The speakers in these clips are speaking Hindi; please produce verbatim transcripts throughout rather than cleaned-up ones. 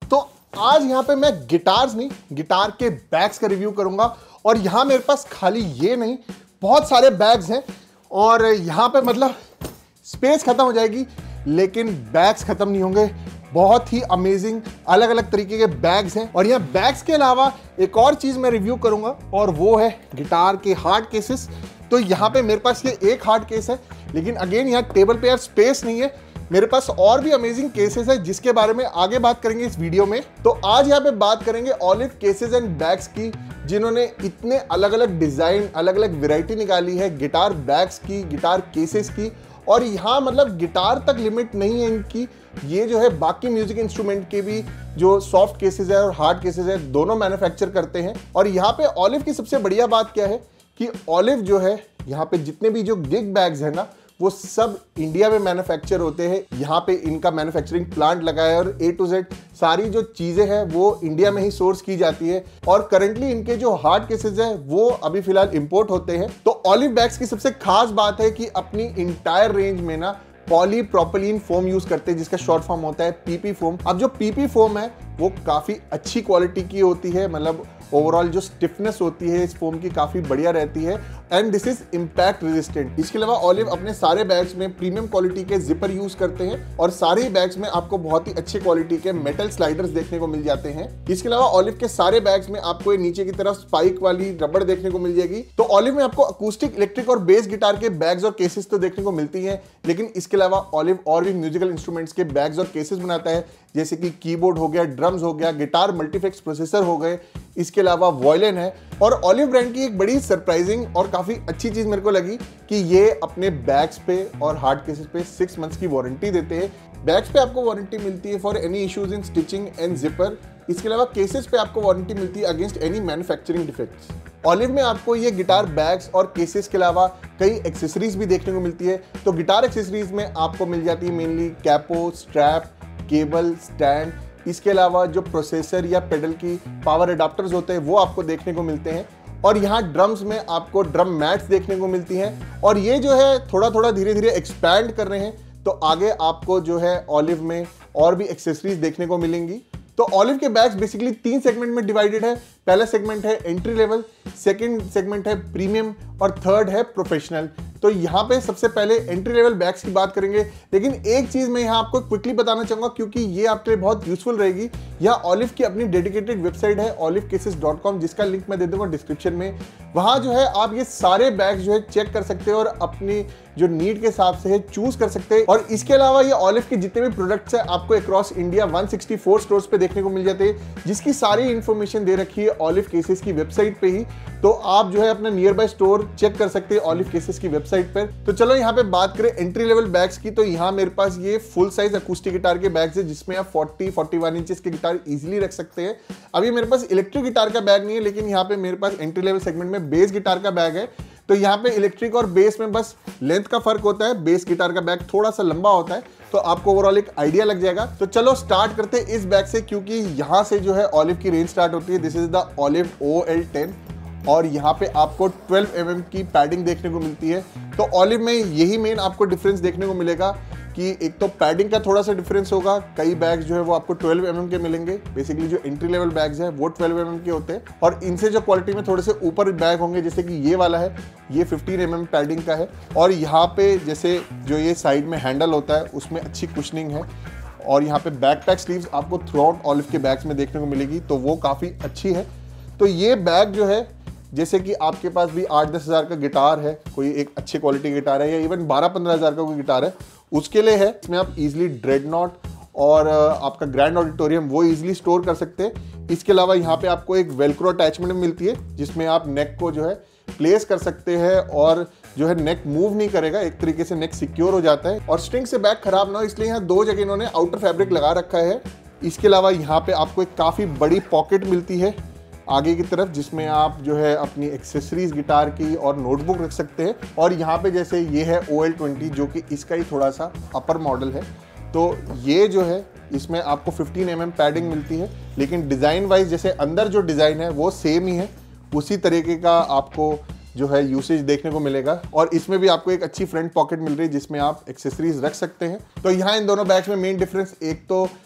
तो आज यहाँ पे मैं गिटार्स नहीं, गिटार के बैग्स का रिव्यू करूंगा। और यहाँ मेरे पास खाली ये नहीं, बहुत सारे बैग्स हैं और यहाँ पे मतलब स्पेस खत्म हो जाएगी लेकिन बैग्स खत्म नहीं होंगे। बहुत ही अमेजिंग अलग अलग तरीके के बैग्स हैं। और यहाँ बैग्स के अलावा एक और चीज मैं रिव्यू करूंगा और वो है गिटार के हार्ड केसेस। तो यहाँ पे मेरे पास ये एक हार्ड केस है, लेकिन अगेन यहाँ टेबल पे यार स्पेस नहीं है। मेरे पास और भी अमेजिंग केसेस है जिसके बारे में आगे बात करेंगे इस वीडियो में। तो आज यहाँ पे बात करेंगे ऑलिव केसेस एंड बैग्स की, जिन्होंने इतने अलग अलग डिजाइन, अलग अलग वैरायटी निकाली है गिटार बैग्स की, गिटार केसेस की। और यहाँ मतलब गिटार तक लिमिट नहीं है इनकी, ये जो है बाकी म्यूजिक इंस्ट्रूमेंट के भी जो सॉफ्ट केसेस है और हार्ड केसेस है दोनों मैन्युफैक्चर करते हैं। और यहाँ पे ऑलिव की सबसे बढ़िया बात क्या है कि ऑलिव जो है यहाँ पे जितने भी जो गिग बैग्स है ना, वो सब इंडिया में मैन्युफैक्चर होते हैं। यहाँ पे इनका मैन्युफैक्चरिंग प्लांट लगा है और ए टू जेड सारी जो चीजें हैं वो इंडिया में ही सोर्स की जाती है। और करंटली इनके जो हार्ड केसेस है वो अभी फिलहाल इंपोर्ट होते हैं। तो ऑलिव बैग्स की सबसे खास बात है कि अपनी इंटायर रेंज में ना पॉली प्रोपिलीन फोम यूज करते हैं, जिसका शॉर्ट फॉर्म होता है पीपी फोम। अब जो पीपी फोम है वो काफी अच्छी क्वालिटी की होती है, मतलब ओवरऑल जो स्टिफनेस होती है इस फोम की काफी बढ़िया रहती है and this is impact resistant. इसके अलावा ऑलिव अपने सारे बैग्स में प्रीमियम क्वालिटी के जिपर यूज करते हैं और सारे ही बैग्स में आपको बहुत ही अच्छे क्वालिटी के मेटल स्लाइडर्स देखने को मिल जाते हैं। इसके अलावा ऑलिव के सारे बैग्स में आपको ये नीचे की तरफ स्पाइक वाली रबड़ देखने को मिल जाएगी। तो ऑलिव में आपको अकूस्टिक, इलेक्ट्रिक और बेस गिटार के बैग्स और केसेस तो देखने को मिलती है, लेकिन इसके अलावा ऑलिव और भी म्यूजिकल इंस्ट्रूमेंट्स के बैग्स और केसेस बनाता है, जैसे कि कीबोर्ड हो गया, ड्रम्स हो गया, गिटार मल्टीफेक्स प्रोसेसर हो गए, इसके अलावा वॉयलिन है। और ऑलिव ब्रांड की एक बड़ी सरप्राइजिंग और काफी अच्छी चीज मेरे को लगी कि ये अपने बैग्स पे और हार्ड केसेस पे सिक्स मंथ्स की वारंटी देते हैं। बैग्स पे आपको वारंटी मिलती है for any issues in stitching and zipper. इसके अलावा केसेस पे आपको वारंटी मिलती है against any manufacturing defects. Olive में आपको ये गिटार बैग्स और केसेस के अलावा कई एक्सेसरीज भी देखने को मिलती है। तो गिटार एक्सेसरीज में आपको मिल जाती है mainly capo, strap, cable, stand. इसके अलावा जो प्रोसेसर या पेडल की पावर एडाप्टर्स होते हैं वो आपको देखने को मिलते हैं। और यहाँ ड्रम्स में आपको ड्रम मैट्स देखने को मिलती हैं और ये जो है थोड़ा थोड़ा धीरे धीरे एक्सपैंड कर रहे हैं, तो आगे आपको जो है ऑलिव में और भी एक्सेसरीज देखने को मिलेंगी। तो ऑलिव के बैग्स बेसिकली तीन सेगमेंट में डिवाइडेड है। पहला सेगमेंट है एंट्री लेवल, सेकंड सेगमेंट है प्रीमियम और थर्ड है प्रोफेशनल। तो यहाँ पे सबसे पहले एंट्री लेवल बैग्स की बात करेंगे, लेकिन एक चीज मैं यहाँ आपको क्विकली बताना चाहूंगा क्योंकि ये आपके लिए बहुत यूजफुल रहेगी। यहाँ ऑलिव की अपनी डेडिकेटेड वेबसाइट है ऑलिव केसेस डॉट कॉम, जिसका लिंक मैं दे दूंगा डिस्क्रिप्शन में। वहां जो है आप ये सारे बैग्स जो है चेक कर सकते हैं और अपनी जो नीड के हिसाब से है चूज कर सकते हैं। और इसके अलावा ये ऑलिव के जितने भी प्रोडक्ट्स है आपको across India one sixty four stores पे देखने को मिल जाते हैं, जिसकी सारी इंफॉर्मेशन दे रखी है ऑलिव केसेस की वेबसाइट पे ही। तो आप जो है अपना नियर बाय स्टोर चेक कर सकते हैं ऑलिव केसेस की वेबसाइट पर। तो चलो यहाँ पे बात करें एंट्री लेवल बैग्स की। तो यहाँ मेरे पास ये फुल साइज अकूस्टिक गिटार के बैग्स है जिसमें आप फोर्टी फोर्टी वन इंचेस के गिटार इजीली रख सकते हैं। अभी मेरे पास इलेक्ट्रिक गिटार का बैग नहीं है, लेकिन यहाँ पे मेरे पास एंट्री लेवल सेगमेंट में बेस गिटार का बैग है। तो यहाँ पे इलेक्ट्रिक और बेस में बस लेंथ का फर्क होता है, बेस गिटार का बैग थोड़ा सा लंबा होता है, तो आपको ओवरऑल एक आइडिया लग जाएगा। तो चलो स्टार्ट करते हैं इस बैग से, क्योंकि यहाँ से जो है ऑलिव की रेंज स्टार्ट होती है। This is the Olive O L ten और यहाँ पे आपको ट्वेल्व एम एम की पैडिंग देखने को मिलती है। तो ऑलिव में यही मेन आपको डिफरेंस देखने को मिलेगा कि एक तो पैडिंग का थोड़ा सा डिफरेंस होगा। कई बैग्स जो है वो आपको ट्वेल्व एम एम के मिलेंगे, बेसिकली जो एंट्री लेवल बैग्स है वो ट्वेल्व एम एम के होते हैं। और इनसे जो क्वालिटी में थोड़े से ऊपर बैग होंगे, जैसे कि ये वाला है, ये फिफ्टीन एम एम पैडिंग का है। और यहाँ पे जैसे जो ये साइड में हैंडल होता है उसमें अच्छी कुशनिंग है। और यहाँ पे बैकपैक स्लीव्स आपको थ्रू आउट ऑलिव के बैग्स में देखने को मिलेगी, तो वो काफ़ी अच्छी है। तो ये बैग जो है, जैसे कि आपके पास भी आठ दस हज़ार का गिटार है, कोई एक अच्छी क्वालिटी गिटार है, या इवन बारह पंद्रह हज़ार का कोई गिटार है, उसके लिए है। इसमें आप इजीली ड्रेडनॉट और आपका ग्रैंड ऑडिटोरियम वो इजीली स्टोर कर सकते हैं। इसके अलावा यहाँ पे आपको एक वेलक्रो अटैचमेंट मिलती है जिसमें आप नेक को जो है प्लेस कर सकते हैं और जो है नेक मूव नहीं करेगा, एक तरीके से नेक सिक्योर हो जाता है। और स्ट्रिंग से बैग खराब ना हो इसलिए यहाँ दो जगह इन्होंने आउटर फैब्रिक लगा रखा है। इसके अलावा यहाँ पे आपको एक काफ़ी बड़ी पॉकेट मिलती है आगे की तरफ, जिसमें आप जो है अपनी एक्सेसरीज गिटार की और नोटबुक रख सकते हैं। और यहाँ पे जैसे ये है ओ एल ट्वेंटी जो कि इसका ही थोड़ा सा अपर मॉडल है, तो ये जो है इसमें आपको फिफ्टीन एम एम पैडिंग मिलती है, लेकिन डिज़ाइन वाइज जैसे अंदर जो डिज़ाइन है वो सेम ही है, उसी तरीके का आपको जो है यूसेज देखने को मिलेगा। और इसमें भी आपको एक अच्छी फ्रंट पॉकेट मिल रही है जिसमें आप एक्सेसरीज रख सकते हैं। तो यहाँ इन दोनों बैग्स में मेन डिफरेंस एक तो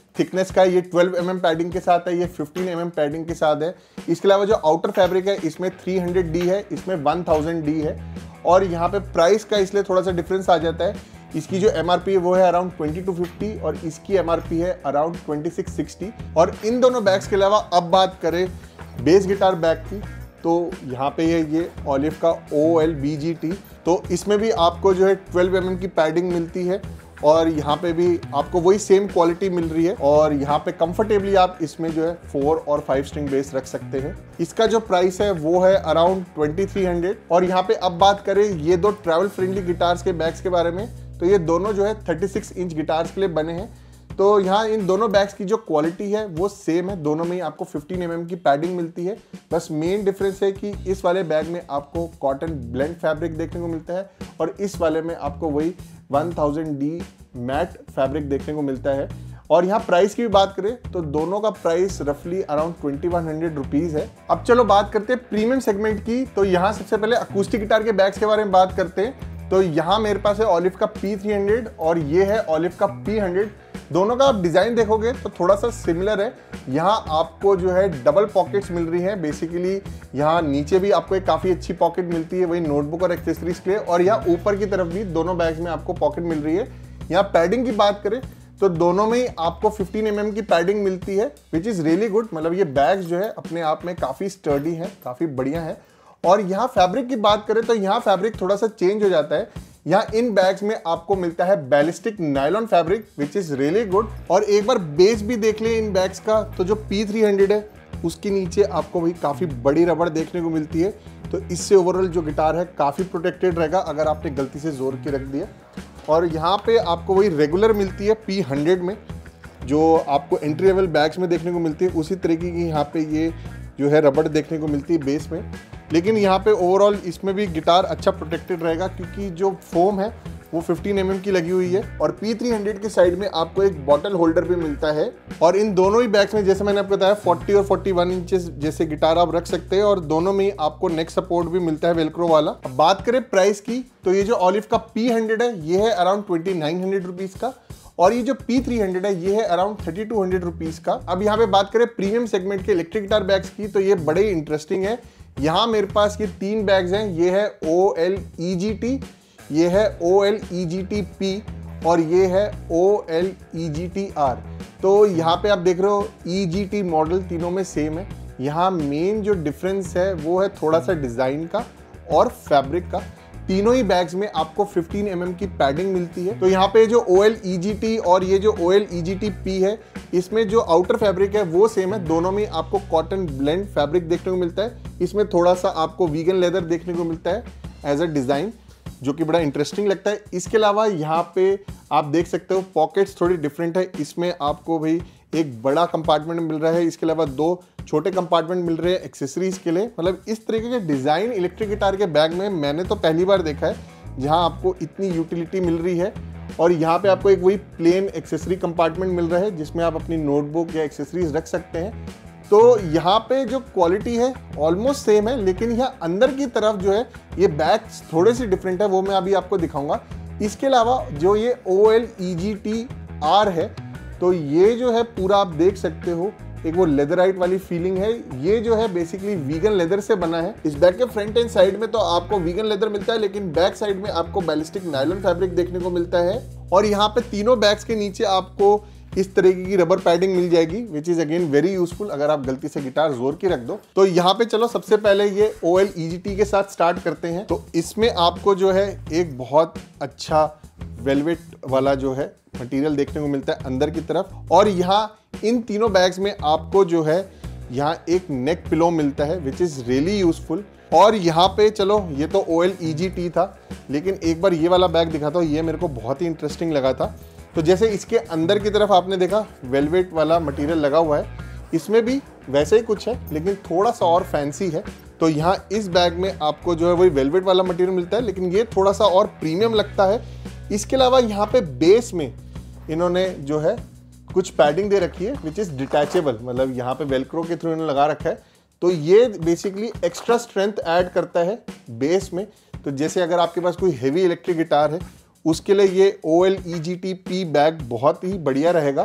थिकनेस का, ये ट्वेल्व एम एम पैडिंग के साथ है, ये फिफ्टीन एम एम पैडिंग के साथ है। इसके अलावा जो आउटर फैब्रिक है इसमें थ्री हंड्रेड डी है, इसमें वन थाउजेंड डी है। और यहाँ पे प्राइस का इसलिए थोड़ा सा डिफरेंस आ जाता है, इसकी जो एमआरपी है वो है अराउंड ट्वेंटी टू फिफ्टी और इसकी एमआरपी है अराउंड ट्वेंटी सिक्स सिक्सटी। और इन दोनों बैग्स के अलावा अब बात करें बेस गिटार बैग की, तो यहाँ पे है ये ऑलिव का O L B G T. तो इसमें भी आपको जो है ट्वेल्व एम एम की पैडिंग मिलती है और यहाँ पे भी आपको वही सेम क्वालिटी मिल रही है। और यहाँ पे कंफर्टेबली आप इसमें जो है फोर और फाइव स्ट्रिंग बेस रख सकते हैं। इसका जो प्राइस है वो है अराउंड ट्वेंटी थ्री हंड्रेड। और यहाँ पे अब बात करें ये दो ट्रैवल फ्रेंडली गिटार्स के बैग्स के बारे में, तो ये दोनों जो है थर्टी सिक्स इंच गिटार्स के लिए बने हैं। तो यहाँ इन दोनों बैग्स की जो क्वालिटी है वो सेम है, दोनों में ही आपको फिफ्टीन एम एम की पैडिंग मिलती है। बस मेन डिफरेंस है कि इस वाले बैग में आपको कॉटन ब्लेंड फैब्रिक देखने को मिलता है और इस वाले में आपको वही one thousand D matte fabric देखने को मिलता है। और यहाँ प्राइस की भी बात करें तो दोनों का प्राइस रफली around twenty one hundred rupees है। अब चलो बात करते हैं प्रीमियम सेगमेंट की। तो यहाँ सबसे पहले अकूस्टिक गिटार के बैग्स के बारे में बात करते हैं। तो यहाँ मेरे पास है ऑलिव का पी थ्री हंड्रेड और ये है ऑलिव का पी हंड्रेड। दोनों का आप डिजाइन देखोगे तो थोड़ा सा सिमिलर है। यहाँ आपको जो है डबल पॉकेट्स मिल रही हैं। बेसिकली यहाँ नीचे भी आपको एक काफ़ी अच्छी पॉकेट मिलती है वही नोटबुक और एक्सेसरीज के लिए, और यहाँ ऊपर की तरफ भी दोनों बैग्स में आपको पॉकेट मिल रही है। यहाँ पैडिंग की बात करें तो दोनों में ही आपको फिफ्टीन एम एम की पैडिंग मिलती है, विच इज़ रियली गुड। मतलब ये बैग्स जो है अपने आप में काफ़ी स्टर्डी हैं, काफ़ी बढ़िया है। और यहाँ फैब्रिक की बात करें तो यहाँ फैब्रिक थोड़ा सा चेंज हो जाता है। यहाँ इन बैग्स में आपको मिलता है ballistic nylon fabric which is really good. और एक बार बेस भी देख ले इन बैग्स का, तो जो पी थ्री हंड्रेड है उसके नीचे आपको वही काफ़ी बड़ी रबड़ देखने को मिलती है। तो इससे ओवरऑल जो गिटार है काफ़ी प्रोटेक्टेड रहेगा अगर आपने गलती से जोर के रख दिया। और यहाँ पे आपको वही रेगुलर मिलती है पी हंड्रेड में, जो आपको एंट्री लेवल बैग्स में देखने को मिलती है, उसी तरीके की यहाँ पे ये जो है रबड़ देखने को मिलती है बेस में। लेकिन यहाँ पे ओवरऑल इसमें भी गिटार अच्छा प्रोटेक्टेड रहेगा क्योंकि जो फोम है वो फिफ्टीन एम एम की लगी हुई है। और पी थ्री हंड्रेड के साइड में आपको एक बॉटल होल्डर भी मिलता है। और इन दोनों ही बैग्स में जैसे मैंने आपको बताया फोर्टी और फोर्टी वन इंचेस जैसे गिटार आप रख सकते हैं और दोनों में ही आपको नेक सपोर्ट भी मिलता है वेलक्रो वाला। अब बात करें प्राइस की तो ये जो ऑलिव का पी हंड्रेड है ये है around twenty nine hundred rupees का और ये जो पी थ्री हंड्रेड है ये है around thirty two hundred rupees का। अब यहाँ पे बात करें प्रीमियम सेगमेंट के इलेक्ट्रिक गिटार बैग्स की तो ये बड़े ही इंटरेस्टिंग है। यहाँ मेरे पास ये तीन बैग्स हैं, ये है O L E G T, ये है O L E G T P और ये है O L E G T R. तो यहाँ पे आप देख रहे हो ई जी टी मॉडल तीनों में सेम है। यहाँ मेन जो डिफरेंस है वो है थोड़ा सा डिजाइन का और फैब्रिक का। तीनों ही बैग्स में आपको फिफ्टीन एम एम की पैडिंग मिलती है। तो यहाँ पे जो O L E G T और ये जो O L E G T P है इसमें जो आउटर फैब्रिक है वो सेम है, दोनों में आपको कॉटन ब्लेंड फैब्रिक देखने को मिलता है। इसमें थोड़ा सा आपको वीगन लेदर देखने को मिलता है एज अ डिज़ाइन, जो कि बड़ा इंटरेस्टिंग लगता है। इसके अलावा यहाँ पे आप देख सकते हो पॉकेट्स थोड़ी डिफरेंट है। इसमें आपको भाई एक बड़ा कंपार्टमेंट मिल रहा है, इसके अलावा दो छोटे कंपार्टमेंट मिल रहे हैं एक्सेसरीज के लिए। मतलब इस तरीके के डिज़ाइन इलेक्ट्रिक गिटार के बैग में मैंने तो पहली बार देखा है जहाँ आपको इतनी यूटिलिटी मिल रही है। और यहाँ पे आपको एक वही प्लेन एक्सेसरी कंपार्टमेंट मिल रहा है जिसमें आप अपनी नोटबुक या एक्सेसरीज रख सकते हैं। तो यहाँ पे जो क्वालिटी है ऑलमोस्ट सेम है, लेकिन यहाँ अंदर की तरफ जो है ये बैग्स थोड़े से डिफरेंट है, वो मैं अभी आपको दिखाऊंगा। इसके अलावा जो ये O L E G T R है तो ये जो है पूरा आप देख सकते हो एक वो लेदराइट वाली फीलिंग है। ये जो है बेसिकली वीगन लेदर से बना है। इस बैग के फ्रंट एंड साइड में तो आपको वीगन लेदर मिलता है, लेकिन बैक साइड में आपको बैलिस्टिक नायलॉन फैब्रिक देखने को मिलता है। और यहाँ पे तीनों बैग्स के नीचे आपको इस तरीके की रबर पैडिंग मिल जाएगी which is again very useful अगर आप गलती से गिटार जोर की रख दो। तो यहाँ पे चलो सबसे पहले ये O L E G T के साथ स्टार्ट करते हैं। तो इसमें आपको जो है एक बहुत अच्छा वेलवेट वाला जो है मटेरियल देखने को मिलता है अंदर की तरफ। और यहाँ इन तीनों बैग्स में आपको जो है यहाँ एक नेक पिलो मिलता है विच इज रियली यूजफुल। और यहाँ पे चलो ये तो ओ एल ई जी टी था, लेकिन एक बार ये वाला बैग दिखाता हूँ, ये मेरे को बहुत ही इंटरेस्टिंग लगा था। तो जैसे इसके अंदर की तरफ आपने देखा वेलवेट वाला मटेरियल लगा हुआ है, इसमें भी वैसे ही कुछ है लेकिन थोड़ा सा और फैंसी है। तो यहाँ इस बैग में आपको जो है वही वेलवेट वाला मटेरियल मिलता है, लेकिन ये थोड़ा सा और प्रीमियम लगता है। इसके अलावा यहाँ पे बेस में इन्होंने जो है कुछ पैडिंग दे रखी है विच इज़ डिटैचेबल, मतलब यहाँ पे वेलक्रो के थ्रू इन्होंने लगा रखा है। तो ये बेसिकली एक्स्ट्रा स्ट्रेंथ ऐड करता है बेस में। तो जैसे अगर आपके पास कोई हेवी इलेक्ट्रिक गिटार है उसके लिए ये O L E G T P bag बहुत ही बढ़िया रहेगा।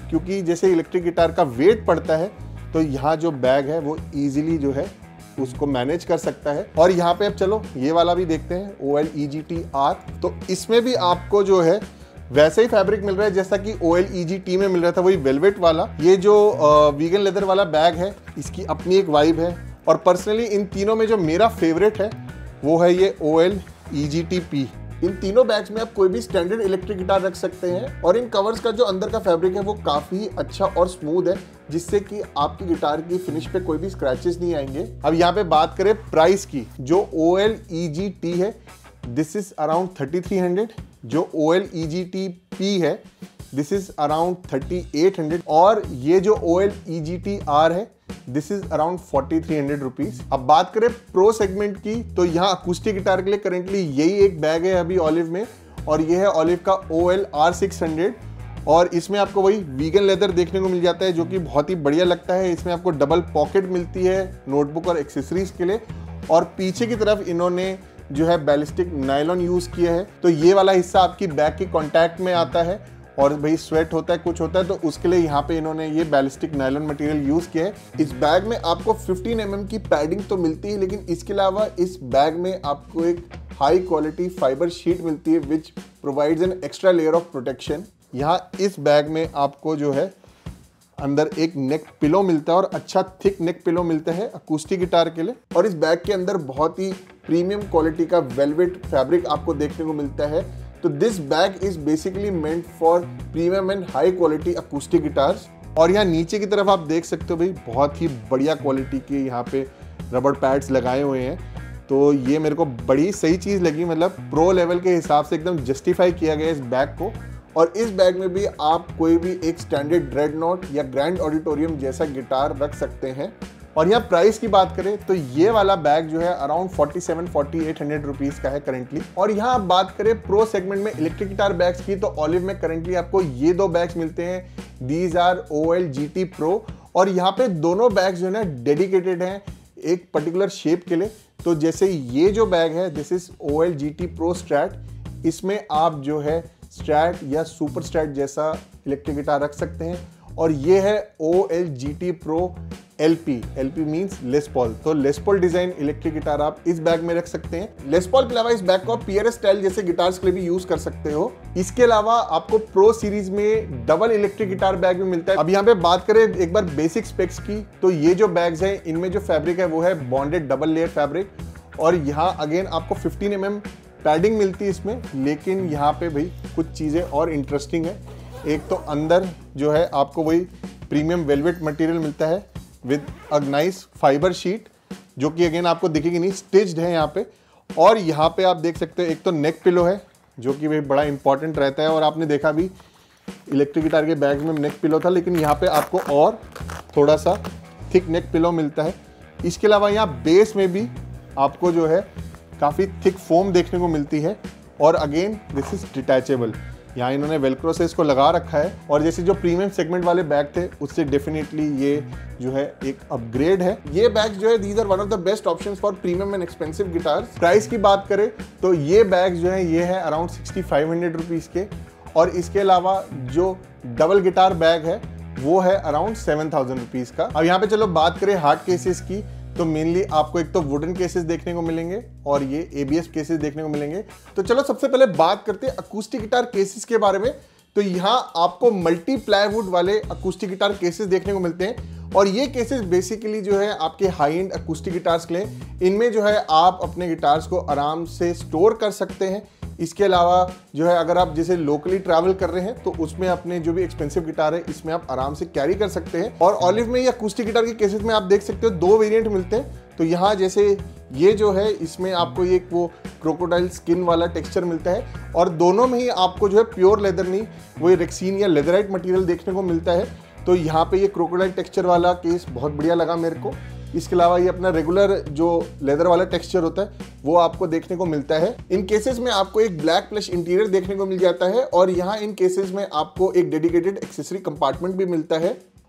क्योंकि जैसे इलेक्ट्रिक गिटार का वेट पड़ता है तो यहाँ जो बैग है वो इजीली जो है उसको मैनेज कर सकता है। और यहाँ पे अब चलो ये वाला भी देखते हैं, O L E G T R. तो इसमें भी आपको जो है वैसे ही फैब्रिक मिल रहा है जैसा कि ओ एल ई जी टी में मिल रहा था, वही वेलवेट वाला। ये जो वीगन लेदर वाला बैग है इसकी अपनी एक वाइब है। और पर्सनली इन तीनों में जो मेरा फेवरेट है वो है ये O L E G T P. इन तीनों बैग्स में आप कोई भी स्टैंडर्ड इलेक्ट्रिक गिटार रख सकते हैं और इन कवर्स का जो अंदर का फैब्रिक है वो काफी अच्छा और स्मूथ है, जिससे कि आपकी गिटार की फिनिश पे कोई भी स्क्रैचेस नहीं आएंगे। अब यहाँ पे बात करें प्राइस की, जो O L E G T है this is around thirty three hundred, जो O L E G T P है this is around thirty eight hundred, और ये जो O L E G T R है this is around forty three hundred rupees. अब बात करें प्रो सेगमेंट की, तो यहाँ अकूस्टिक गिटार के लिए करेंटली यही एक बैग है अभी ऑलिव में, और ये है ऑलिव का O L R six hundred. और इसमें आपको वही वीगन लेदर देखने को मिल जाता है जो कि बहुत ही बढ़िया लगता है। इसमें आपको डबल पॉकेट मिलती है नोटबुक और एक्सेसरीज के लिए, और पीछे की तरफ इन्होंने जो है बैलिस्टिक नायलॉन यूज किया है। तो ये वाला हिस्सा आपकी बैग के कॉन्टैक्ट में आता है और भाई स्वेट होता है, कुछ होता है, तो उसके लिए यहाँ पे इन्होंने ये बैलिस्टिक नायलॉन मटेरियल यूज किया है। इस बैग में आपको फिफ्टीन एम एम की पैडिंग तो मिलती है, लेकिन इसके अलावा इस बैग में आपको एक हाई क्वालिटी फाइबर शीट मिलती है which provides an extra layer of protection. यहाँ इस बैग में आपको जो है अंदर एक नेक पिलो मिलता है और अच्छा थिक नेक पिलो मिलता है अकूस्टिक गिटार के लिए। और इस बैग के अंदर बहुत ही प्रीमियम क्वालिटी का वेलवेट फैब्रिक आपको देखने को मिलता है। तो this bag is basically meant for premium and high quality acoustic guitars. और यहाँ नीचे की तरफ आप देख सकते हो भाई बहुत ही बढ़िया क्वालिटी के यहाँ पे रबड़ पैड्स लगाए हुए हैं। तो ये मेरे को बड़ी सही चीज़ लगी, मतलब प्रो लेवल के हिसाब से एकदम जस्टिफाई किया गया इस बैग को। और इस बैग में भी आप कोई भी एक स्टैंडर्ड ड्रेडनॉट या ग्रैंड ऑडिटोरियम जैसा गिटार रख सकते हैं। और यहाँ प्राइस की बात करें तो ये वाला बैग जो है around forty seven forty eight hundred rupees का है करेंटली। और यहाँ आप बात करें प्रो सेगमेंट में इलेक्ट्रिक गिटार बैग्स की, तो ऑलिव में करेंटली आपको ये दो बैग्स मिलते हैं, these are O L G T pro. और यहाँ पे दोनों बैग्स जो है ना डेडिकेटेड हैं एक पर्टिकुलर शेप के लिए। तो जैसे ये जो बैग है this is O L G T pro strat, इसमें आप जो है स्ट्रैट या सुपर स्ट्रैट जैसा इलेक्ट्रिक गिटार रख सकते हैं। और ये है O L G T pro L P, L P means Les Paul. तो Les Paul design electric guitar आप इस बैग में रख सकते हैं। लेस पॉल के अलावा इस बैग को आप पी आर एस स्टाइल जैसे गिटार्स के लिए भी यूज कर सकते हो। इसके अलावा आपको प्रो सीरीज में डबल इलेक्ट्रिक गिटार बैग भी मिलता है। अब यहाँ पे बात करें एक बार बेसिक स्पेक्स की, तो ये जो बैग्स हैं इनमें जो फैब्रिक है वो है बॉन्डेड डबल लेयर फैब्रिक। और यहाँ अगेन आपको फिफ्टीन एम एम पैडिंग मिलती है इसमें। लेकिन यहाँ पे भाई कुछ चीज़ें और इंटरेस्टिंग है। एक तो अंदर जो है आपको वही प्रीमियम वेलवेट मटेरियल मिलता है with a nice fibre sheet, जो कि अगेन आपको दिखेगी नहीं, स्टिच्ड है यहाँ पे। और यहाँ पे आप देख सकते हो एक तो नेक पिलो है जो कि भाई बड़ा इंपॉर्टेंट रहता है। और आपने देखा भी इलेक्ट्रिक गिटार के बैग में नेक पिलो था, लेकिन यहाँ पे आपको और थोड़ा सा थिक नेक पिलो मिलता है। इसके अलावा यहाँ बेस में भी आपको जो है काफ़ी थिक फोम देखने को मिलती है। और अगेन दिस इज डिटैचेबल, यहाँ इन्होंने वेलक्रो से इसको लगा रखा है। और जैसे जो प्रीमियम सेगमेंट वाले बैग थे उससे डेफिनेटली ये जो है एक अपग्रेड है। ये बैग जो है these are one of the best options for premium and expensive guitars. Price की बात करें तो ये बैग जो है ये है around sixty five hundred rupees के। और इसके अलावा जो डबल गिटार बैग है वो है अराउंड सेवन थाउजेंड रुपीज़ का। अब यहाँ पे चलो बात करें हार्ड केसेस की, तो मेनली आपको एक तो वुडन केसेस देखने को मिलेंगे और ये ए बी एस केसेस देखने को मिलेंगे। तो चलो सबसे पहले बात करते हैं अकूस्टिक गिटार केसेस के बारे में। तो यहाँ आपको मल्टी प्लाईवुड वाले अकूस्टिक गिटार केसेस देखने को मिलते हैं। और ये केसेस बेसिकली जो है आपके हाई एंड अकूस्टिक गिटार्स के लिए, इनमें जो है आप अपने गिटार्स को आराम से स्टोर कर सकते हैं। इसके अलावा जो है अगर आप जैसे लोकली ट्रैवल कर रहे हैं तो उसमें अपने जो भी एक्सपेंसिव गिटार है इसमें आप आराम से कैरी कर सकते हैं। और ऑलिव में या अकूस्टिक गिटार के केसेस में आप देख सकते हो दो वेरिएंट मिलते हैं। तो यहाँ जैसे ये जो है इसमें आपको ये वो क्रोकोडाइल स्किन वाला टेक्सचर मिलता है, और दोनों में ही आपको जो है प्योर लेदर नहीं वो रेक्सीन या लेदराइट मटेरियल देखने को मिलता है। तो यहाँ पे ये क्रोकोडाइल टेक्सचर वाला केस बहुत बढ़िया लगा मेरे को। इसके अलावा ये अपना रेगुलर जो लेदर वाला टेक्सचर होता है वो आपको देखने को मिलता है। इन केसेस में आपको एक ब्लैक प्लस इंटीरियर देखने को मिल जाता है। और यहाँ इन केसेस में आपको एक डेडिकेटेड एक्सेसरी कंपार्टमेंट भी मिलता है।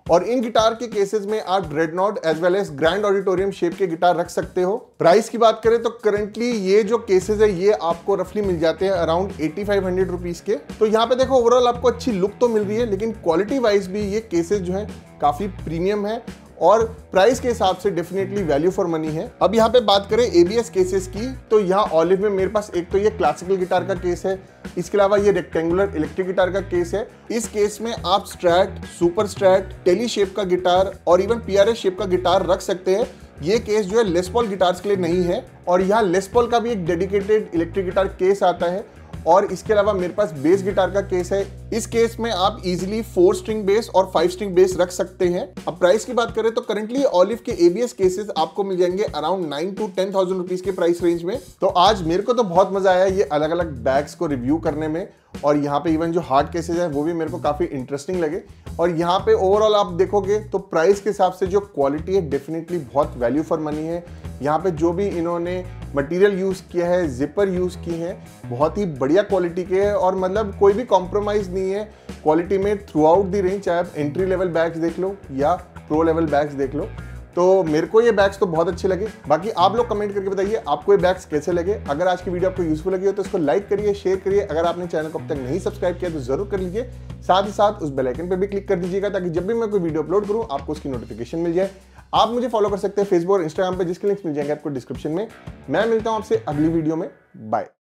और इन गिटार के केसेस में आप dreadnought as well as grand auditorium shape के गिटार रख सकते हो। प्राइस की बात करें तो करंटली ये जो केसेस है ये आपको रफली मिल जाते हैं around eighty five hundred rupees के। तो यहाँ पे देखो ओवरऑल आपको अच्छी लुक तो मिल रही है, लेकिन क्वालिटी वाइज भी ये केसेस जो है काफी प्रीमियम है और प्राइस के हिसाब से डेफिनेटली वैल्यू फॉर मनी है। अब यहाँ पे बात करें एबीएस केसेस की, तो यहाँ ऑलिव में मेरे पास एक तो ये क्लासिकल गिटार का केस है, इसके अलावा ये रेक्टेंगुलर इलेक्ट्रिक गिटार का केस है। इस केस में आप strat, super strat, tele shape का गिटार और इवन पीआरएस शेप का गिटार रख सकते हैं। ये केस जो है लेस पॉल गिटार्स के लिए नहीं है, और यहाँ लेस पॉल का भी एक डेडिकेटेड इलेक्ट्रिक गिटार केस आता है। और इसके अलावा मेरे पास बेस गिटार का केस है। इस केस में आप इजीली फोर स्ट्रिंग बेस और फाइव स्ट्रिंग बेस रख सकते हैं। अब प्राइस की बात करें तो करंटली ऑलिव के एबीएस केसेस आपको मिल जाएंगे around nine to ten thousand rupees के प्राइस रेंज में। तो आज मेरे को तो बहुत मजा आया ये अलग अलग बैग्स को रिव्यू करने में, और यहाँ पे इवन जो हार्ड केसेस है वो भी मेरे को काफी इंटरेस्टिंग लगे। और यहाँ पे ओवरऑल आप देखोगे तो प्राइस के हिसाब से जो क्वालिटी है डेफिनेटली बहुत वैल्यू फॉर मनी है। यहाँ पे जो भी इन्होंने मटेरियल यूज किया है, जिपर यूज की है, बहुत ही बढ़िया क्वालिटी के है, और मतलब कोई भी कॉम्प्रोमाइज नहीं है क्वालिटी में थ्रू आउट द रेंज। चाहे आप एंट्री लेवल बैग्स देख लो या प्रो लेवल बैग्स देख लो, तो मेरे को ये बैग्स तो बहुत अच्छे लगे। बाकी आप लोग कमेंट करके बताइए आपको ये बैग्स कैसे लगे। अगर आज की वीडियो आपको यूजफुल लगी हो तो इसको लाइक करिए, शेयर करिए। अगर आपने चैनल को अब तक नहीं सब्सक्राइब किया तो जरूर कर लीजिए। साथ ही साथ उस बेल आइकन पे भी क्लिक कर दीजिएगा ताकि जब भी मैं कोई वीडियो अपलोड करूं आपको उसकी नोटिफिकेशन मिल जाए। आप मुझे फॉलो कर सकते हैं फेसबुक और इंस्टाग्राम पे, जिसके लिंक्स मिल जाएंगे आपको डिस्क्रिप्शन में। मैं मिलता हूं आपसे अगली वीडियो में। बाय।